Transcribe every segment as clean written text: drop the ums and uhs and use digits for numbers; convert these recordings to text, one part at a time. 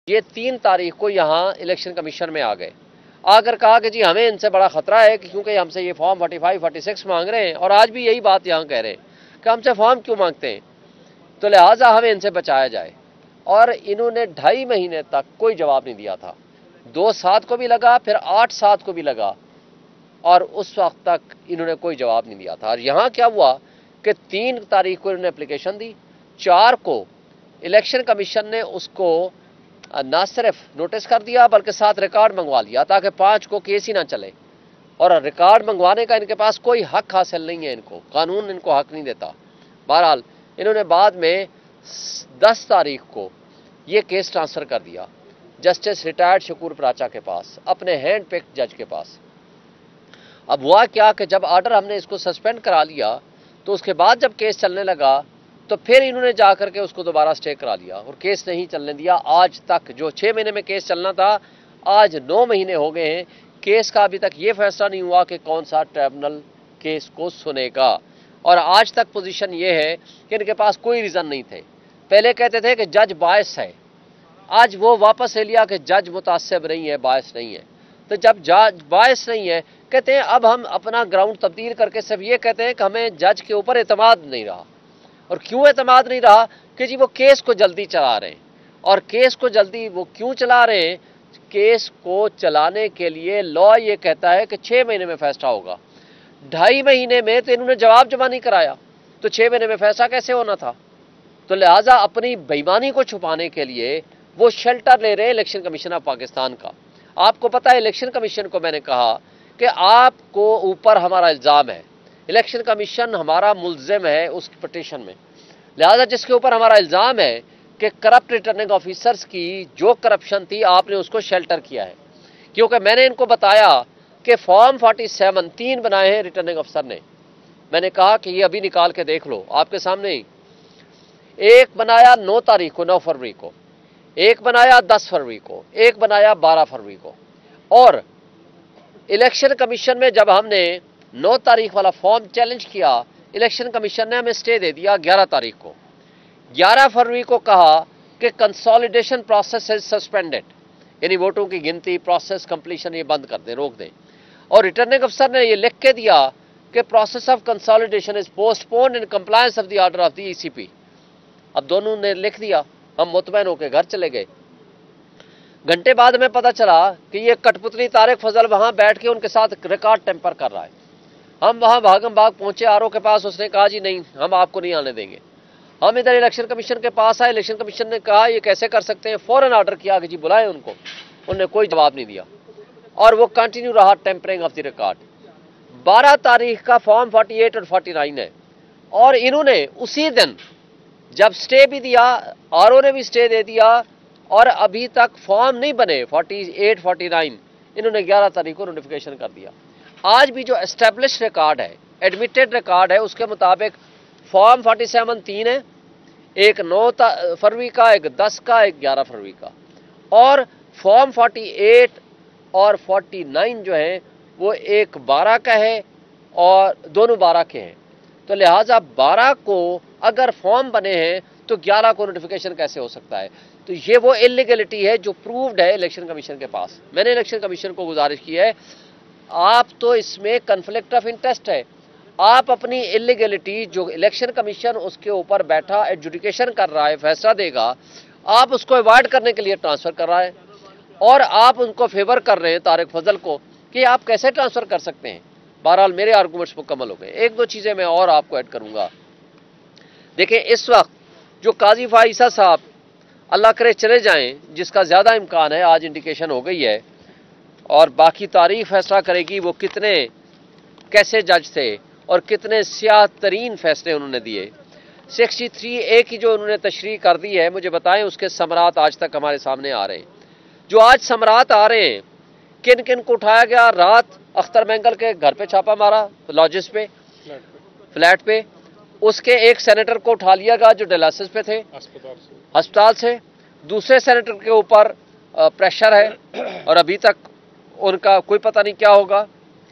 یہ 3 تاریخ کو یہاں الیکشن کمیشن میں آ گئے، آ کر کہا کہ جی ہمیں ان سے بڑا خطرہ ہے کہ کیونکہ ہم سے یہ فارم 45 46 مانگ رہے ہیں، اور آج بھی یہی بات یہاں کہہ رہے ہیں کہ ہم سے فارم کیوں مانگتے ہیں، تو لہٰذا ہمیں ان سے بچایا جائے۔ اور انہوں نے 2.5 مہینے تک کوئی جواب نہیں دیا تھا، 2/7 کو بھی لگا، پھر 8/7 کو بھی لگا، اور اس وقت تک انہوں نے کوئی جواب نہیں دیا تھا۔ اور یہاں کیا ہوا کہ 3 تاریخ کو انہوں نے اپلیکیشن دی، 4 کو الیکشن کمیشن نے اس کو نہ صرف نوٹس کر دیا بلکہ ساتھ ریکارڈ منگوا لیا تاکہ 5 کو کیس ہی نہ چلے، اور ریکارڈ منگوانے کا ان کے پاس کوئی حق حاصل نہیں ہے، ان کو قانون ان کو حق نہیں دیتا۔ بہرحال انہوں نے بعد میں 10 تاریخ کو یہ کیس ٹرانسفر کر دیا جسٹس ریٹائرڈ شکور پراچا کے پاس، اپنے ہینڈ پک جج کے پاس۔ اب ہوا کیا کہ جب آرڈر ہم نے اس کو سسپینڈ کرا لیا تو اس کے بعد جب کیس چلنے لگا تو پھر انہوں نے جا کر کے اس کو دوبارہ سٹے کرا لیا اور کیس نہیں چلنے دیا آج تک۔ جو 6 مہینے میں کیس چلنا تھا آج 9 مہینے ہو گئے ہیں، کیس کا ابھی تک یہ فیصلہ نہیں ہوا کہ کون سا ٹریبونل کیس کو سنے گا، اور آج تک پوزیشن یہ ہے کہ ان کے پاس کوئی ریزن نہیں تھے۔ پہلے کہتے تھے کہ جج باعث ہے، آج وہ واپس لے لیا کہ جج متعصب نہیں ہے، باعث نہیں ہے۔ تو جب جج باعث نہیں ہے، کہتے ہیں اب ہم اپنا گراؤنڈ تبدیل کر کے صرف یہ کہتے ہیں کہ ہمیں جج کے اوپر اعتماد نہیں رہا۔ اور کیوں اعتماد نہیں رہا؟ کہ جی وہ کیس کو جلدی چلا رہے ہیں، اور کیس کو جلدی وہ کیوں چلا رہے ہیں؟ کیس کو چلانے کے لیے لا یہ کہتا ہے کہ 6 مہینے میں فیصلہ ہوگا، 2.5 مہینے میں تو انہوں نے جواب جمع نہیں کرایا، تو 6 مہینے میں فیصلہ کیسے ہونا تھا؟ تو لہٰذا اپنی بےایمانی کو چھپانے کے لیے وہ شیلٹر لے رہے ہیں الیکشن کمیشن آف پاکستان کا۔ آپ کو پتہ ہے الیکشن کمیشن کو میں نے کہا کہ آپ کو اوپر ہمارا الزام ہے، الیکشن کمیشن ہمارا ملزم ہے اس پٹیشن میں، لہذا جس کے اوپر ہمارا الزام ہے کہ کرپٹ ریٹرننگ آفیسرز کی جو کرپشن تھی آپ نے اس کو شیلٹر کیا ہے، کیونکہ میں نے ان کو بتایا کہ فارم 47 3 بنائے ہیں ریٹرننگ افسر نے، میں نے کہا کہ یہ ابھی نکال کے دیکھ لو آپ کے سامنے ہی، ایک بنایا 9 تاریخ کو 9 فروری کو، ایک بنایا 10 فروری کو، ایک بنایا 12 فروری کو، اور الیکشن کمیشن میں جب ہم نے 9 تاریخ والا فارم چیلنج کیا، الیکشن کمیشن نے ہمیں سٹے دے دیا 11 تاریخ کو۔ 11 فروری کو کہا کہ کنسالیڈیشن پروسیس از سسپینڈڈ، یعنی ووٹوں کی گنتی پروسیس کمپلیشن یہ بند کر دیں، روک دیں، اور ریٹرننگ افسر نے یہ لکھ کے دیا کہ process of consolidation is postponed in compliance of the order of the ECP۔ اب دونوں نے لکھ دیا، ہم مطمئن ہو کے گھر چلے گئے۔ گھنٹے بعد ہمیں پتہ چلا کہ یہ کٹ پتلی طارق فضل وہاں بیٹھ کے ان کے ساتھ ریکارڈ ٹیمپر کر رہا ہے۔ ہم وہاں بھاگم بھاگ پہنچے RO کے پاس، اس نے کہا جی نہیں ہم آپ کو نہیں آنے دیں گے۔ ہم ادھر الیکشن کمیشن کے پاس آئے، الیکشن کمیشن نے کہا یہ کیسے کر سکتے ہیں، فوراً آرڈر کیا کہ جی بلائیں ان کو، انہوں نے کوئی جواب نہیں دیا، اور وہ کنٹینیو رہا ٹیمپرنگ آف دی ریکارڈ۔ 12 تاریخ کا فارم 48 اور 49 ہے، اور انہوں نے اسی دن جب سٹے بھی دیا، RO نے بھی سٹے دے دیا، اور ابھی تک فارم نہیں بنے 48 49، انہوں نے 11 تاریخ کو نوٹیفیکیشن کر دیا۔ آج بھی جو اسٹیبلش ریکارڈ ہے، ایڈمیٹڈ ریکارڈ ہے، اس کے مطابق فارم 47 3 ہے، ایک 9 فروری کا، ایک 10 کا، ایک 11 فروری کا، اور فارم 48 اور 49 جو ہیں وہ ایک 12 کا ہے اور دونوں 12 کے ہیں، تو لہٰذا 12 کو اگر فارم بنے ہیں تو 11 کو نوٹیفیکیشن کیسے ہو سکتا ہے؟ تو یہ وہ انلیگلٹی ہے جو پرووڈ ہے الیکشن کمیشن کے پاس۔ میں نے الیکشن کمیشن کو گزارش کی ہے، آپ تو اس میں کنفلکٹ آف انٹرسٹ ہے، آپ اپنی انلیگلٹی جو الیکشن کمیشن اس کے اوپر بیٹھا ایڈجوڈیکیشن کر رہا ہے، فیصلہ دے گا، آپ اس کو ایوائڈ کرنے کے لیے ٹرانسفر کر رہا ہے، اور آپ ان کو فیور کر رہے ہیں طارق فضل کو کہ آپ کیسے ٹرانسفر کر سکتے ہیں۔ بہرحال میرے آرگومنٹس مکمل ہو گئے۔ 1-2 چیزیں میں اور آپ کو ایڈ کروں گا۔ دیکھیں اس وقت جو قاضی فائزہ صاحب اللہ کرے چلے جائیں، جس کا زیادہ امکان ہے، آج انڈیکیشن ہو گئی ہے، اور باقی تاریخ فیصلہ کرے گی وہ کتنے کیسے جج تھے اور کتنے سیاہ ترین فیصلے انہوں نے دیے۔ 63A کی جو انہوں نے تشریح کر دی ہے، مجھے بتائیں اس کے ثمرات آج تک ہمارے سامنے آ رہے ہیں۔ جو آج ثمرات آ رہے ہیں، کن کن کو اٹھایا گیا؟ رات اختر مینگل کے گھر پہ چھاپا مارا، لاجز پہ، فلیٹ پہ، اس کے ایک سینیٹر کو اٹھا لیا گیا جو ڈائلسس پہ تھے ہسپتال سے، دوسرے سینیٹر کے اوپر پریشر ہے اور ابھی تک ان کا کوئی پتہ نہیں کیا ہوگا،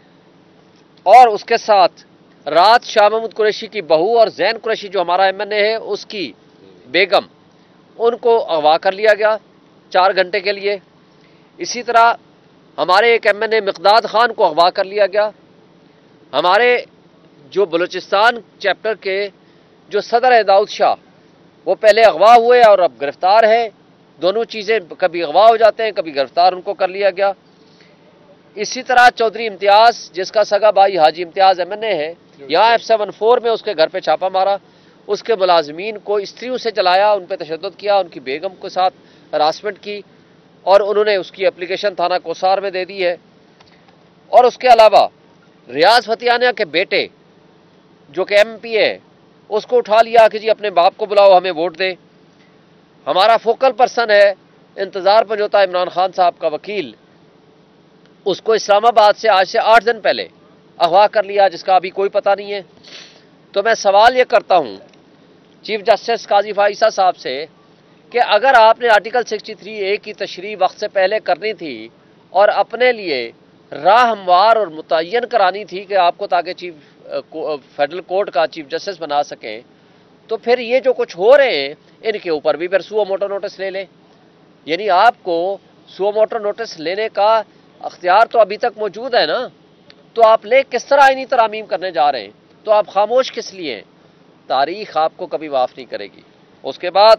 اور اس کے ساتھ رات شاہ محمود قریشی کی بہو اور زین قریشی جو ہمارا MNA ہے اس کی بیگم، ان کو اغوا کر لیا گیا، 4 घंटे के लिए। इसी तरह हमारे एक MNA मिक़दाद खान को अगवा कर लिया गया। हमारे जो बलूचिस्तान चैप्टर के जो सदर है दाऊद शाह, वो पहले अगवा हुए और अब गिरफ्तार है। दोनों चीज़ें, कभी अगवा हो जाते हैं, कभी गिरफ्तार उनको कर लिया गया। इसी तरह चौधरी इम्तियाज़, जिसका सगा भाई हाजी इम्तियाज़ MNA है, यहाँ F74 में उसके घर पे छापा मारा, उसके मुलाजमीन को स्त्रियों से जलाया, उन पर तशद्दुद किया, उनकी बेगम के साथ हरासमेंट की और उन्होंने उसकी एप्लीकेशन थाना कोसार में दे दी है। और उसके अलावा रियाज फतियाना के बेटे जो कि MP है, उसको उठा लिया कि जी अपने बाप को बुलाओ, हमें वोट दे। हमारा फोकल पर्सन है इंतज़ार पंजोता इमरान खान साहब का वकील, उसको इस्लामाबाद से आज से 8 दिन पहले अगवा कर लिया, जिसका अभी कोई पता नहीं है। तो मैं सवाल ये करता हूँ चीफ जस्टिस काजी फाइसा साहब से कि अगर आपने आर्टिकल 63A की तशरीह वक्त से पहले करनी थी और अपने लिए राह हमवार और मुतय्यन करानी थी कि आपको ताकि फेडरल कोर्ट का चीफ जस्टिस बना सकें, तो फिर ये जो कुछ हो रहे हैं इनके ऊपर भी फिर सुओ मोटो नोटिस ले लें। यानी आपको सुओ मोटो नोटिस लेने का अख्तियार तो अभी तक मौजूद है ना, तो आप ले किस तरह आईनी तरामीम करने जा रहे हैं? तो आप खामोश किस लिए हैं? तारीख आपको कभी माफ़ नहीं करेगी। उसके बाद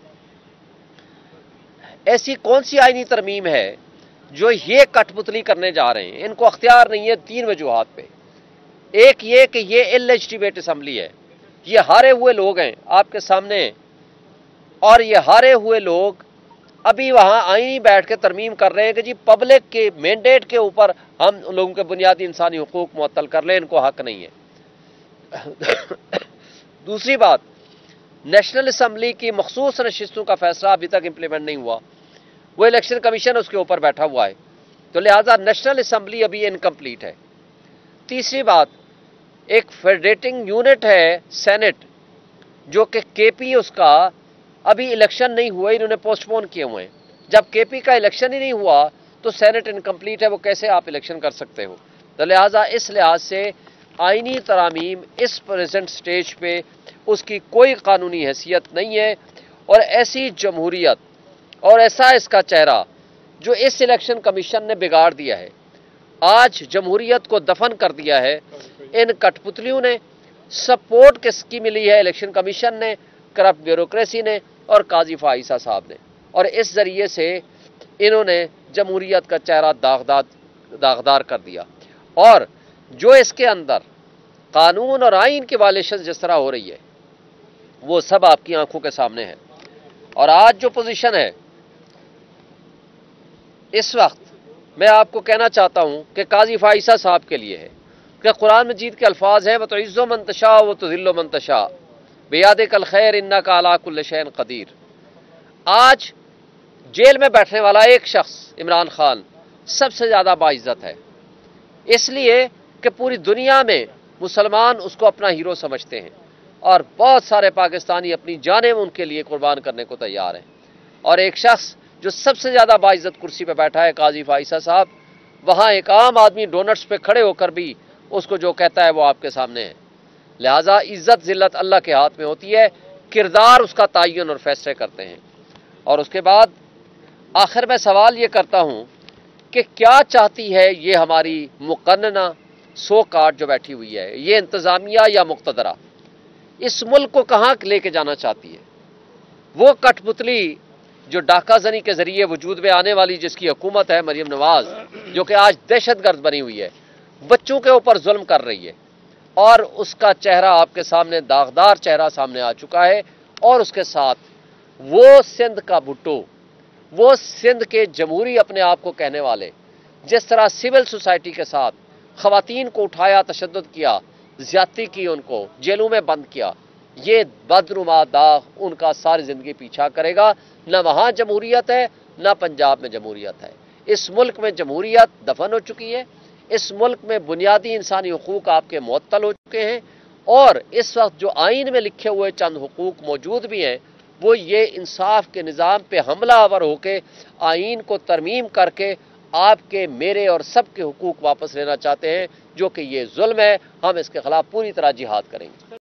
ऐसी कौन सी आईनी तरमीम है जो ये कठपुतली करने जा रहे हैं? इनको अख्तियार नहीं है 3 वजूहात पे। एक ये कि ये इलेजिटिमेट असम्बली है, ये हारे हुए लोग हैं आपके सामने, और ये हारे हुए लोग अभी वहाँ आईनी बैठ के तरमीम कर रहे हैं कि जी पब्लिक के मैंडेट के ऊपर हम लोगों के बुनियादी इंसानी हुकूक मुअत्तल कर लें, इनको हक नहीं है। दूसरी बात, नेशनल असम्बली की मखसूस नशिस्तों का फैसला अभी तक इम्प्लीमेंट नहीं हुआ, वो इलेक्शन कमीशन उसके ऊपर बैठा हुआ है, तो लिहाजा नेशनल असम्बली अभी इनकम्प्लीट है। तीसरी बात, एक फेडरेटिंग यूनिट है सेनेट, जो कि KP उसका अभी इलेक्शन नहीं हुआ, इन्होंने पोस्टपोन किए हुए हैं। जब KP का इलेक्शन ही नहीं हुआ तो सेनेट इनकम्प्लीट है, वो कैसे आप इलेक्शन कर सकते हो? तो लिहाजा इस लिहाज से आईनी तरामीम इस प्रेजेंट स्टेज पे उसकी कोई कानूनी हैसियत नहीं है, और ऐसी जमहूरियत और ऐसा इसका चेहरा जो इस इलेक्शन कमीशन ने बिगाड़ दिया है, आज जमहूरियत को दफन कर दिया है इन कठपुतलियों ने। सपोर्ट किसकी मिली है? इलेक्शन कमीशन ने, करप्ट ब्यूरोक्रेसी ने और काजी फाइसा साहब ने, और इस जरिए से इन्होंने जमहूरियत का चेहरा दागदार कर दिया। और जो इसके अंदर कानून और आइन की वायलेशन जिस तरह हो रही है, वो सब आपकी आंखों के सामने है। और आज जो पोजीशन है इस वक्त, मैं आपको कहना चाहता हूं कि काजी फाइसा साहब के लिए है कि कुरान मजीद के अल्फाज है, वतुइज़्ज़ु मन तशा व तुज़िल्लु मन तशा बियदिकल खैर इन्नका अला कुल्लि शैइन क़दीर। आज जेल में बैठने वाला एक शख्स इमरान खान सबसे ज़्यादा बाइज़्ज़त है, इसलिए कि पूरी दुनिया में मुसलमान उसको अपना हीरो समझते हैं और बहुत सारे पाकिस्तानी अपनी जानें उनके लिए कुर्बान करने को तैयार हैं। और एक शख्स जो सबसे ज़्यादा बाइज़्ज़त कुर्सी पर बैठा है, काजी फाइसा साहब, वहाँ एक आम आदमी डोनट्स पे खड़े होकर भी उसको जो कहता है वो आपके सामने है। लिहाजा इज़्ज़त ज़िल्लत अल्लाह के हाथ में होती है, किरदार उसका तयन और फैसले करते हैं। और उसके बाद आखिर में सवाल ये करता हूँ कि क्या चाहती है ये हमारी मुकन्नना सो कार्ड जो बैठी हुई है, ये इंतज़ामिया या मुक़्तदरा, इस मुल्क को कहाँ लेके जाना चाहती है? वो कठपुतली जो डाका ज़नी के ज़रिए वजूद में आने वाली जिसकी हुकूमत है, मरियम नवाज़, जो कि आज दहशतगर्द बनी हुई है, बच्चों के ऊपर जुल्म कर रही है, और उसका चेहरा आपके सामने, दागदार चेहरा सामने आ चुका है। और उसके साथ वो सिंध का भुट्टो, वो सिंध के जमहूरी अपने आप को कहने वाले, जिस तरह सिविल सोसाइटी के साथ ख़वातीन को उठाया, तशद्दुद किया, ज़्यादती की, उनको जेलों में बंद किया, ये बदनुमा दाग उनका सारी ज़िंदगी पीछा करेगा। न वहाँ जमहूरियत है, न पंजाब में जमहूरियत है। इस मुल्क में जमहूरियत दफन हो चुकी है, इस मुल्क में बुनियादी इंसानी हुकूक आपके मुअत्तल हो चुके हैं, और इस वक्त जो आइन में लिखे हुए चंद हुकूक मौजूद भी हैं, वो ये इंसाफ के निज़ाम पे हमला आवर होकर आइन को तरमीम करके आपके, मेरे और सब के हुकूक वापस लेना चाहते हैं, जो कि ये जुल्म है। हम इसके खिलाफ पूरी तरह जिहाद करेंगे।